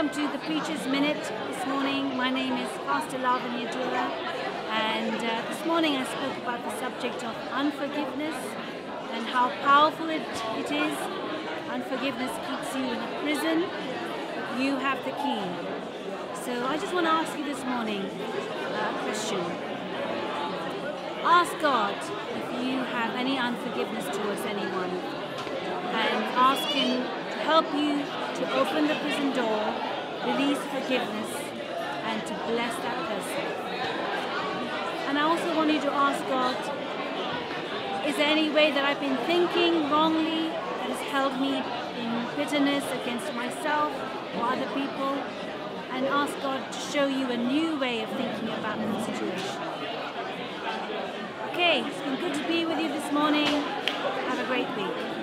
welcome to the Preacher's Minute this morning. My name is Pastor Lavanya Dura, and this morning I spoke about the subject of unforgiveness and how powerful it is. Unforgiveness keeps you in a prison, but you have the key. So I just want to ask you this morning a question. Ask God if you have any unforgiveness towards anyone, and ask Him to help you to open the prison door, release forgiveness, and to bless that person. And I also want you to ask God, is there any way that I've been thinking wrongly that has held me in bitterness against myself or other people? And ask God to show you a new way of thinking about the situation. Okay, it's been good to be with you this morning. Have a great week.